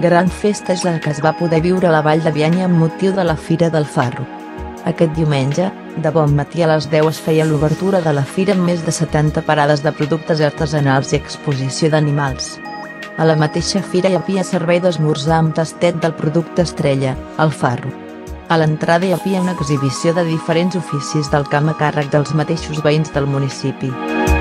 gran festa és la que es va poder viure a la Vall de Bianya amb motiu de la Fira del Farro. Aquest diumenge, de bon matí a les 10 es feia l'obertura de la fira amb més de 70 parades de productes artesanals i exposició d'animals. A la mateixa fira hi havia servei d'esmorzar amb tastet del producte estrella, el farro. A l'entrada hi havia una exhibició de diferents oficis del camp a càrrec dels mateixos veïns del municipi.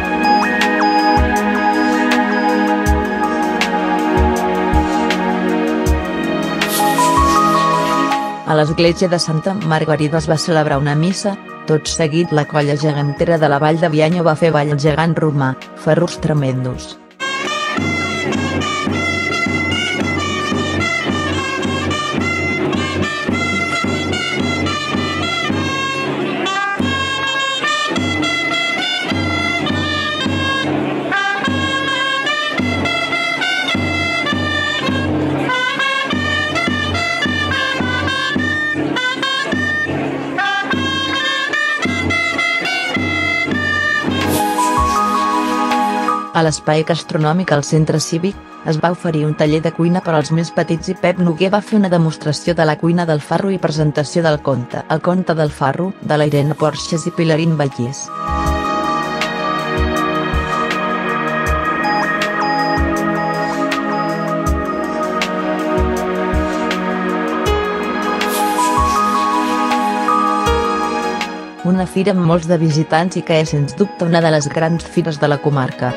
A l'església de Santa Margarida es va celebrar una missa. Tot seguit la colla gegantera de la Vall de Bianya va fer ball al gegant romà, Ferrus Tremendus. A l'espai gastronòmic al centre cívic, es va oferir un taller de cuina per als més petits i Pep Noguer va fer una demostració de la cuina del farro i presentació del conte El conte del farro, de la Irene Porxes i Pilarín Vallès. Una fira amb molts de visitants i que és sens dubte una de les grans fires de la comarca.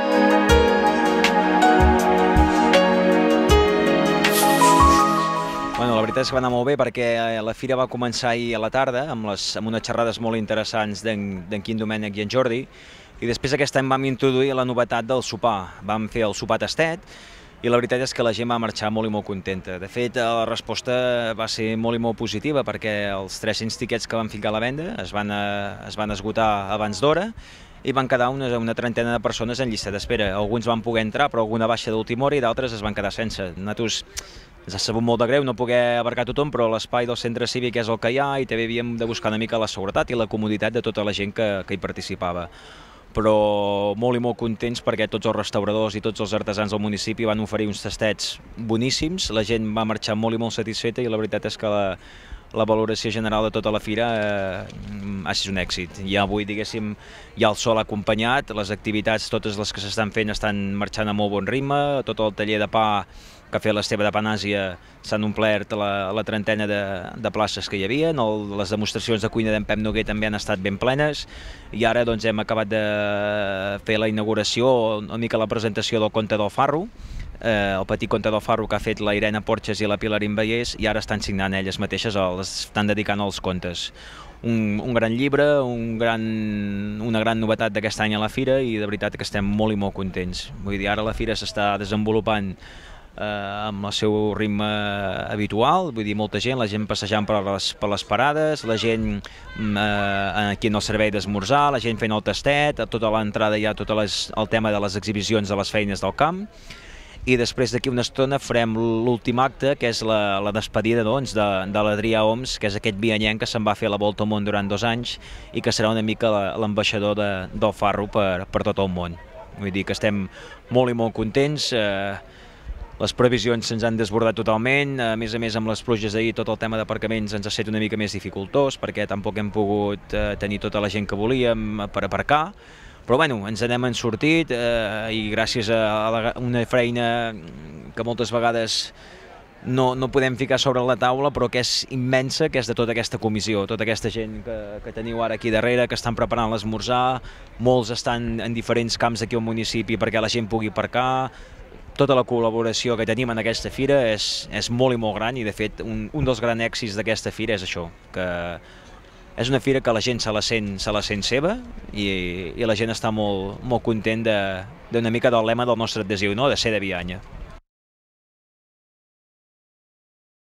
La veritat és que va anar molt bé perquè la fira va començar ahir a la tarda amb unes xerrades molt interessants d'en Quim Domènech i en Jordi, i després aquest any vam introduir la novetat del sopar. Vam fer el sopar tastet i la veritat és que la gent va marxar molt i molt contenta. De fet, la resposta va ser molt i molt positiva perquè els 300 tiquets que van ficar a la venda es van esgotar abans d'hora i van quedar una trentena de persones en llista d'espera. Alguns van poder entrar, però alguna baixa d'última hora i d'altres es van quedar sense. Nosaltres ens ha sabut molt de greu no poder abarcar tothom, però l'espai del centre cívic és el que hi ha i també havíem de buscar una mica la seguretat i la comoditat de tota la gent que hi participava. Però molt i molt contents perquè tots els restauradors i tots els artesans del municipi van oferir uns tastets boníssims, la gent va marxar molt i molt satisfeta i la veritat és que la valoració general de tota la fira ha estat un èxit. Ja avui, diguéssim, ja el sol ha acompanyat, les activitats, totes les que s'estan fent, estan marxant a molt bon ritme, tot el taller de pa que ha fet l'Esteve de Panàsia s'han omplert la trentena de places que hi havia, les demostracions de cuina d'en Pep Noguer també han estat ben plenes i ara doncs, hem acabat de fer la inauguració, una mica la presentació del conte del farro, el petit conte del farro que ha fet la Irene Porxes i la Pilarín Vallès i ara estan signant elles mateixes, estan dedicant als contes. Un gran llibre, una gran novetat d'aquest any a la fira i de veritat que estem molt i molt contents. Vull dir, ara la fira s'està desenvolupant amb el seu ritme habitual, vull dir, molta gent, la gent passejant per les parades, la gent aquí en el servei d'esmorzar, la gent fent el tastet, a tota l'entrada hi ha tot el tema de les exhibicions de les feines del camp, i després d'aquí una estona farem l'últim acte, que és la despedida de l'Adrià Oms, que és aquest bianyenc que se'n va fer la volta al món durant 2 anys i que serà una mica l'ambaixador del farro per tot el món. Vull dir que estem molt i molt contents. Les previsions se'ns han desbordat totalment, a més amb les pluges d'ahir tot el tema d'aparcaments ens ha estat una mica més dificultós perquè tampoc hem pogut tenir tota la gent que volíem per aparcar, però bueno, ens n'hem sortit i gràcies a una feina que moltes vegades no podem ficar sobre la taula però que és immensa, que és de tota aquesta comissió, tota aquesta gent que teniu ara aquí darrere, que estan preparant l'esmorzar, molts estan en diferents camps aquí al municipi perquè la gent pugui aparcar. Tota la col·laboració que tenim en aquesta fira és molt i molt gran i de fet un dels grans èxits d'aquesta fira és això, que és una fira que la gent se la sent seva i la gent està molt content d'una mica del lema del nostre adhesiu, no? De ser de Bianya.